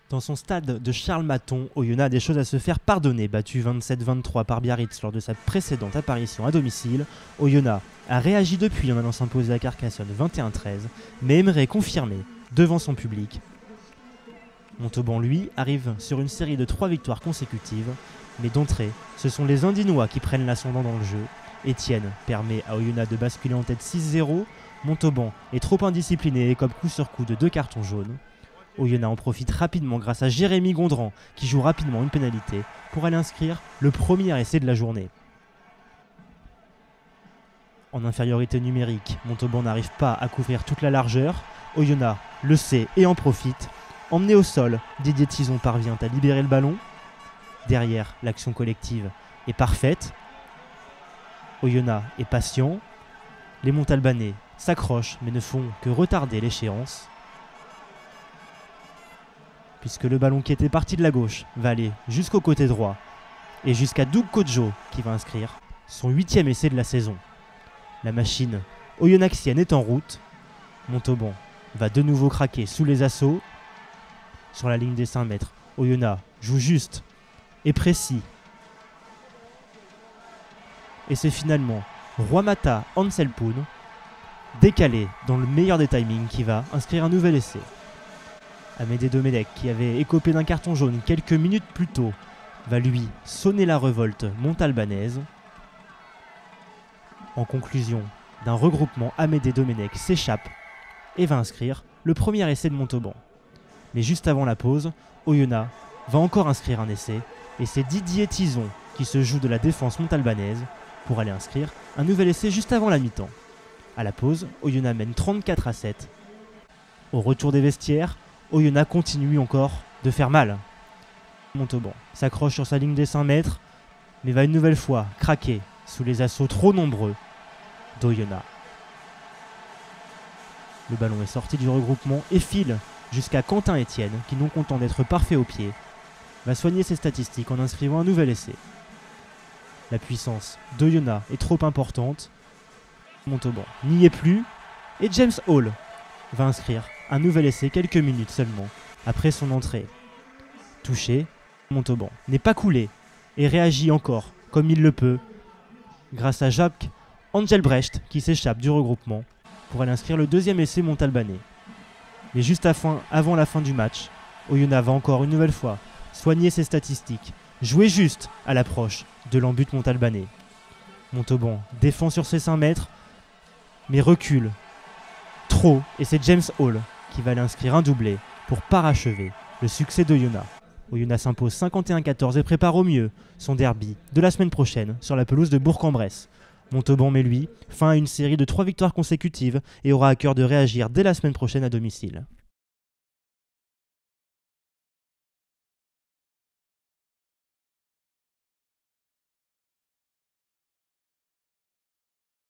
Dans son stade de Charles-Maton, Oyonnax a des choses à se faire pardonner. Battu 27-23 par Biarritz lors de sa précédente apparition à domicile, Oyonnax a réagi depuis en allant s'imposer à Carcassonne 21-13, mais aimerait confirmer devant son public. Montauban, lui, arrive sur une série de 3 victoires consécutives, mais d'entrée, ce sont les Indinois qui prennent l'ascendant dans le jeu. Étienne permet à Oyonnax de basculer en tête 6-0, Montauban est trop indiscipliné et écope coup sur coup de 2 cartons jaunes. Oyonnax en profite rapidement grâce à Jérémy Gondran qui joue rapidement une pénalité pour aller inscrire le premier essai de la journée. En infériorité numérique, Montauban n'arrive pas à couvrir toute la largeur. Oyonnax le sait et en profite. Emmené au sol, Didier Tison parvient à libérer le ballon. Derrière, l'action collective est parfaite. Oyonnax est patient. Les Montalbanais s'accrochent mais ne font que retarder l'échéance, puisque le ballon qui était parti de la gauche va aller jusqu'au côté droit et jusqu'à Doug Kodjo qui va inscrire son 8e essai de la saison. La machine oyonnaxienne est en route. Montauban va de nouveau craquer sous les assauts. Sur la ligne des 5 mètres, Oyonnax joue juste et précis. Et c'est finalement Roimata Anselpoun, décalé dans le meilleur des timings, qui va inscrire un nouvel essai. Amédée Domenech, qui avait écopé d'un carton jaune quelques minutes plus tôt, va lui sonner la révolte montalbanaise. En conclusion d'un regroupement, Amédée Domenech s'échappe et va inscrire le premier essai de Montauban. Mais juste avant la pause, Oyonnax va encore inscrire un essai, et c'est Didier Tison qui se joue de la défense montalbanaise pour aller inscrire un nouvel essai juste avant la mi-temps. À la pause, Oyonnax mène 34-7. Au retour des vestiaires, Oyonnax continue encore de faire mal. Montauban s'accroche sur sa ligne des 5 mètres, mais va une nouvelle fois craquer sous les assauts trop nombreux d'Oyonnax. Le ballon est sorti du regroupement et file jusqu'à Quentin Etienne, qui, non content d'être parfait au pied, va soigner ses statistiques en inscrivant un nouvel essai. La puissance d'Oyonnax est trop importante. Montauban n'y est plus, et James Hall va inscrire un nouvel essai quelques minutes seulement après son entrée. Touché, Montauban n'est pas coulé et réagit encore comme il le peut grâce à Jacques Engelbrecht qui s'échappe du regroupement pour aller inscrire le deuxième essai montalbanais. Mais juste avant la fin du match, Oyonnax va encore une nouvelle fois soigner ses statistiques, jouer juste à l'approche de l'embut montalbanais. Montauban défend sur ses 5 mètres, mais recule trop, et c'est James Hall qui va aller inscrire un doublé pour parachever le succès d'Oyonnax. Oyonnax s'impose 51-14 et prépare au mieux son derby de la semaine prochaine sur la pelouse de Bourg-en-Bresse. Montauban met lui fin à une série de 3 victoires consécutives et aura à cœur de réagir dès la semaine prochaine à domicile.